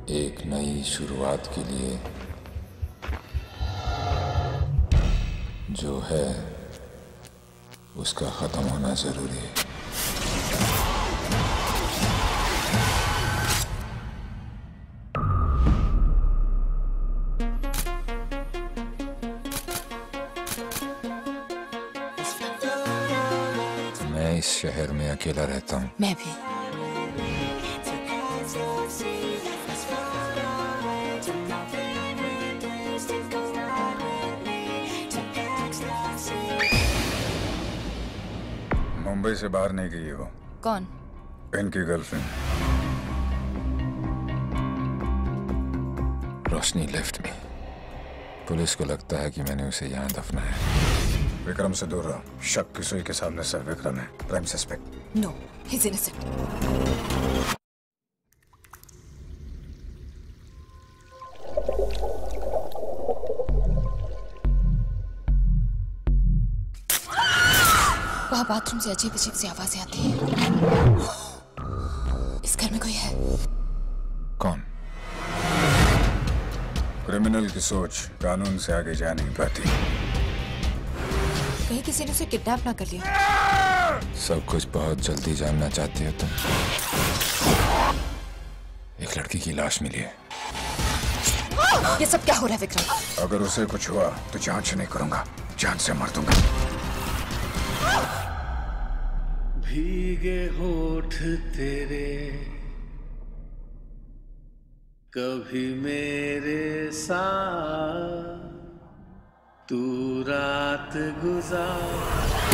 एक नई शुरुआत के लिए जो है उसका खत्म होना जरूरी है। मैं इस शहर में अकेला रहता हूँ। मैं भी। मुंबई से बाहर नहीं गई हो? कौन? इनकी girlfriend Roshni left me. Police को लगता है कि मैंने उसे यहाँ दफनाया। विक्रम से दूर रहो। शक की सुई के सामने सर विक्रम है prime suspect. No, he is innocent. वहाँ बाथरूम से अजीब अजीब सी आवाजें आती हैं। इस घर में कोई है? कौन? क्रिमिनल की सोच कानून से आगे जा नहीं पाती। कहीं किसी ने उसे किडनैप ना कर लिया? सब कुछ बहुत जल्दी जानना चाहती हो तुम। एक लड़की की लाश मिली है। ये सब क्या हो रहा है विक्रम? अगर उसे कुछ हुआ तो जांच नहीं करूंगा, जान से मार दूंगा। भीगे होठ तेरे कभी मेरे साथ तू रात गुजार